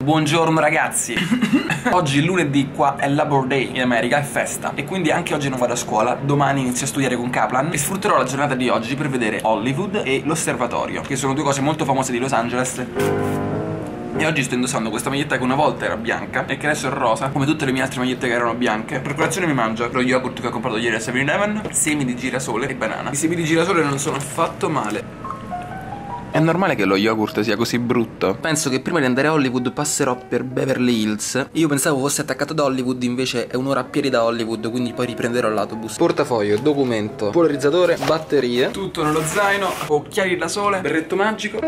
Buongiorno ragazzi. Oggi lunedì qua è Labor Day in America, è festa. E quindi anche oggi non vado a scuola. Domani inizio a studiare con Kaplan e sfrutterò la giornata di oggi per vedere Hollywood e l'Osservatorio, che sono due cose molto famose di Los Angeles. E oggi sto indossando questa maglietta che una volta era bianca e che adesso è rosa, come tutte le mie altre magliette che erano bianche. Per colazione mi mangio lo yogurt che ho comprato ieri al 7-Eleven, semi di girasole e banana. I semi di girasole non sono affatto male. È normale che lo yogurt sia così brutto? Penso che prima di andare a Hollywood passerò per Beverly Hills. Io pensavo fosse attaccato ad Hollywood, invece è un'ora a piedi da Hollywood, quindi poi riprenderò l'autobus. Portafoglio, documento, polarizzatore, batterie, tutto nello zaino, occhiali da sole, berretto magico.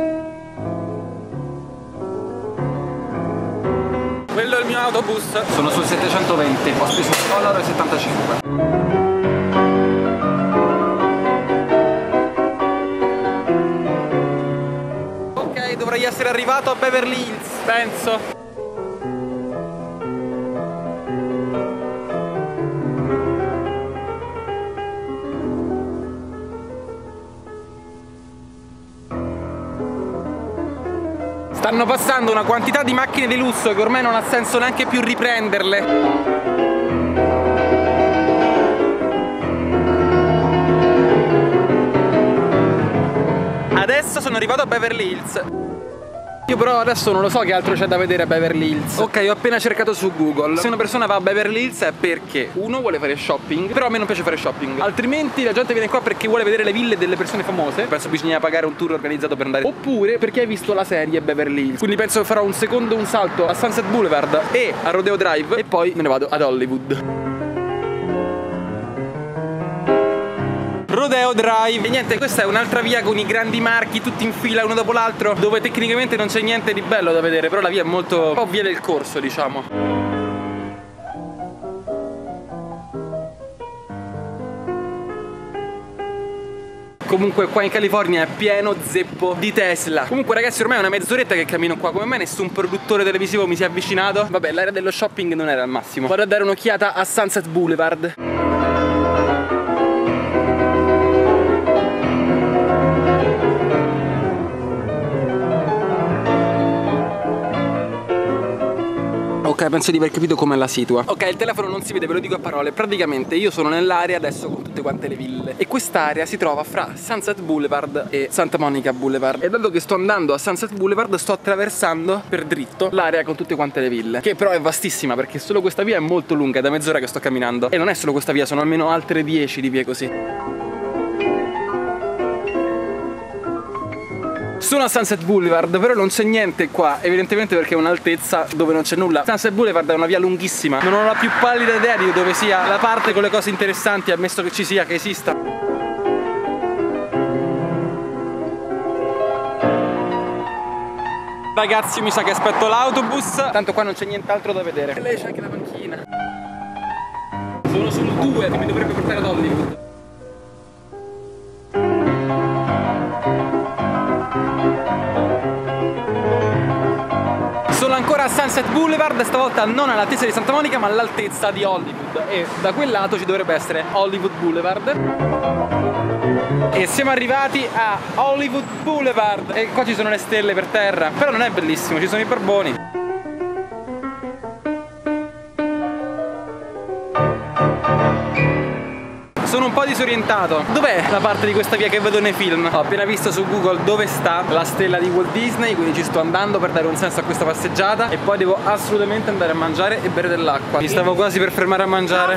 Quello è il mio autobus. Sono sul 720, ho speso $1,75. Dovrei essere arrivato a Beverly Hills, penso. Stanno passando una quantità di macchine di lusso che ormai non ha senso neanche più riprenderle. Adesso sono arrivato a Beverly Hills. Io però adesso non lo so che altro c'è da vedere a Beverly Hills. Ok, ho appena cercato su Google. Se una persona va a Beverly Hills è perché uno vuole fare shopping, però a me non piace fare shopping. Altrimenti la gente viene qua perché vuole vedere le ville delle persone famose. Penso bisogna pagare un tour organizzato per andare. Oppure perché hai visto la serie Beverly Hills. Quindi penso che farò un salto a Sunset Boulevard e a Rodeo Drive e poi me ne vado ad Hollywood. Rodeo Drive. E niente, questa è un'altra via con i grandi marchi tutti in fila uno dopo l'altro, dove tecnicamente non c'è niente di bello da vedere, però la via è molto un po' via del corso, diciamo. Comunque qua in California è pieno zeppo di Tesla. Comunque ragazzi, ormai è una mezz'oretta che cammino qua. Come mai nessun produttore televisivo mi si è avvicinato? Vabbè, l'area dello shopping non era al massimo. Vado a dare un'occhiata a Sunset Boulevard. Ok, penso di aver capito come la situa. Ok, il telefono non si vede, ve lo dico a parole. Praticamente io sono nell'area adesso con tutte quante le ville. E quest'area si trova fra Sunset Boulevard e Santa Monica Boulevard. E dato che sto andando a Sunset Boulevard, sto attraversando per dritto l'area con tutte quante le ville, che però è vastissima perché solo questa via è molto lunga, è da mezz'ora che sto camminando. E non è solo questa via, sono almeno altre 10 di vie così. Sono a Sunset Boulevard, però non c'è niente qua, evidentemente perché è un'altezza dove non c'è nulla. Sunset Boulevard è una via lunghissima, non ho la più pallida idea di dove sia la parte con le cose interessanti, ammesso che ci sia, che esista. Ragazzi, mi sa che aspetto l'autobus, tanto qua non c'è nient'altro da vedere. E lei c'è anche la panchina. Sono sul 2 che mi dovrebbe portare ad Hollywood. Sono ancora a Sunset Boulevard, stavolta non all'altezza di Santa Monica ma all'altezza di Hollywood. E da quel lato ci dovrebbe essere Hollywood Boulevard. E siamo arrivati a Hollywood Boulevard. E qua ci sono le stelle per terra, però non è bellissimo, ci sono i barboni. Sono un po' disorientato. Dov'è la parte di questa via che vedo nei film? Ho appena visto su Google dove sta la stella di Walt Disney, quindi ci sto andando per dare un senso a questa passeggiata. E poi devo assolutamente andare a mangiare e bere dell'acqua. Mi stavo quasi per fermare a mangiare.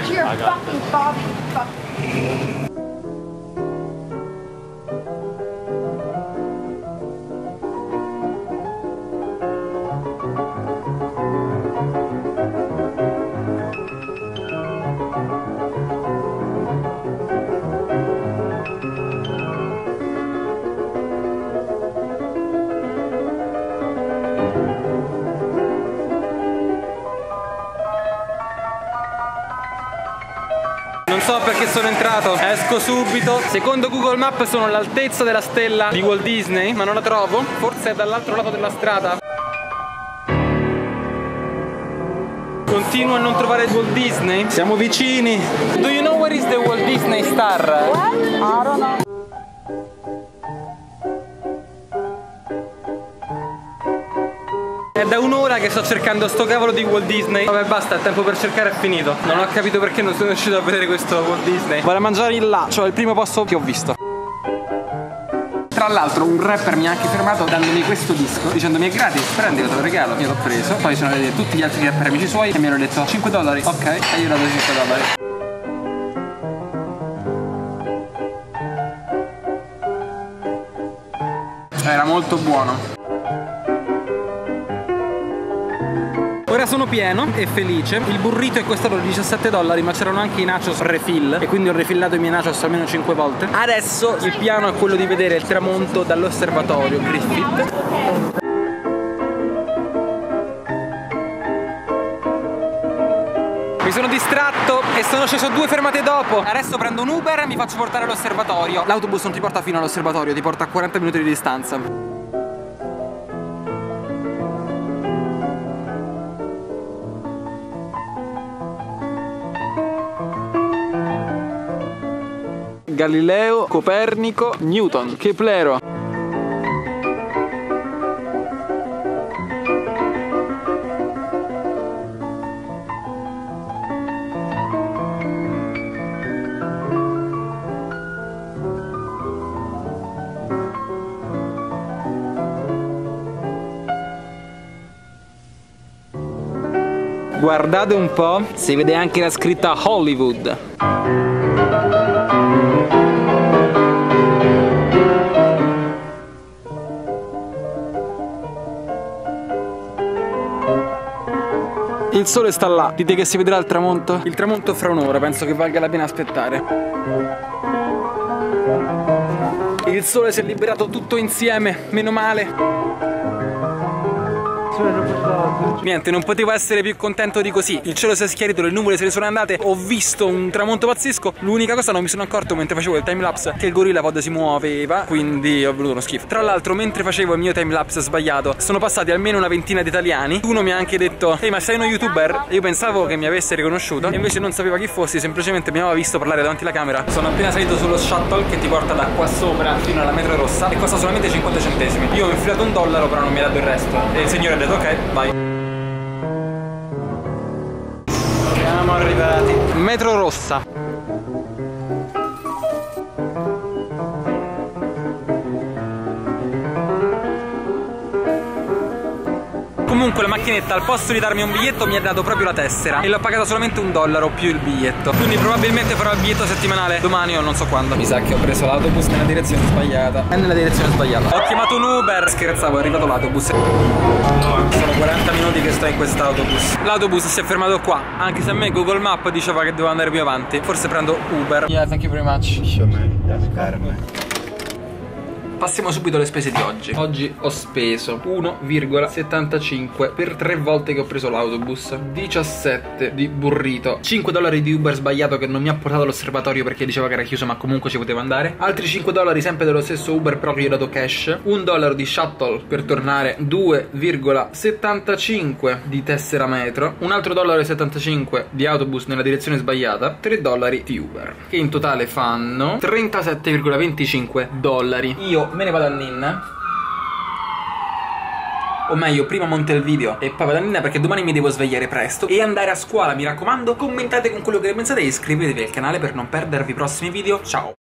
Non so perché sono entrato, esco subito. Secondo Google Maps sono all'altezza della stella di Walt Disney, ma non la trovo. Forse è dall'altro lato della strada. Continuo a non trovare Walt Disney. Siamo vicini. Do you know where is the Walt Disney Star? What? I don't know. È da un'ora che sto cercando sto cavolo di Walt Disney. Vabbè basta, il tempo per cercare è finito. Non ho capito perché non sono riuscito a vedere questo Walt Disney. Vado a mangiare in là, cioè il primo posto che ho visto. Tra l'altro un rapper mi ha anche fermato dandomi questo disco, dicendomi è gratis, prendilo, te lo regalo. Io l'ho preso, poi sono venuti tutti gli altri rapper amici suoi e mi hanno detto $5, ok, e io ho dato $5. Era molto buono. Ora sono pieno e felice. Il burrito è costato $17, ma c'erano anche i nachos refill e quindi ho refillato i miei nachos almeno 5 volte. Adesso il piano è quello di vedere il tramonto dall'osservatorio Griffith. Mi sono distratto e sono sceso 2 fermate dopo. Adesso prendo un Uber e mi faccio portare all'osservatorio. L'autobus non ti porta fino all'osservatorio, ti porta a 40 minuti di distanza. Galileo, Copernico, Newton, Keplero. Guardate un po', si vede anche la scritta Hollywood. Il sole sta là, dite che si vedrà il tramonto? Il tramonto fra un'ora, penso che valga la pena aspettare. Il sole si è liberato tutto insieme, meno male. Niente, non potevo essere più contento di così. Il cielo si è schiarito, le nuvole se ne sono andate. Ho visto un tramonto pazzesco. L'unica cosa non mi sono accorto mentre facevo il timelapse che il gorillapod si muoveva, quindi ho voluto uno schifo. Tra l'altro mentre facevo il mio timelapse sbagliato sono passati almeno una ventina di italiani. Uno mi ha anche detto ehi, ma sei uno youtuber? Io pensavo che mi avesse riconosciuto e invece non sapeva chi fossi, semplicemente mi aveva visto parlare davanti alla camera. Sono appena salito sullo shuttle che ti porta da qua sopra fino alla metro rossa e costa solamente 50 centesimi. Io ho infilato $1 però non mi ha dato il resto e il signore ha detto ok, vai. Siamo arrivati. Metro rossa. Comunque la macchinetta al posto di darmi un biglietto mi ha dato proprio la tessera e l'ho pagata solamente $1 più il biglietto. Quindi probabilmente farò il biglietto settimanale domani o non so quando. Mi sa che ho preso l'autobus nella direzione sbagliata. È nella direzione sbagliata. Ho chiamato un Uber. Scherzavo, è arrivato l'autobus. Sono 40 minuti che sto in quest'autobus. L'autobus si è fermato qua, anche se a me Google Maps diceva che devo andare più avanti. Forse prendo Uber. Yeah, thank you very much. Passiamo subito alle spese di oggi. Oggi ho speso 1,75 per 3 volte che ho preso l'autobus, 17 di burrito, $5 di Uber sbagliato che non mi ha portato all'osservatorio perché diceva che era chiuso ma comunque ci potevo andare, altri $5 sempre dello stesso Uber però che gli ho dato cash, $1 di shuttle per tornare, 2,75 di tessera metro, un altro $1,75 di autobus nella direzione sbagliata, $3 di Uber, che in totale fanno $37,25. Io me ne vado a Ninna, o meglio prima monto il video e poi vado a Ninna perché domani mi devo svegliare presto e andare a scuola. Mi raccomando, commentate con quello che ne pensate e iscrivetevi al canale per non perdervi i prossimi video. Ciao.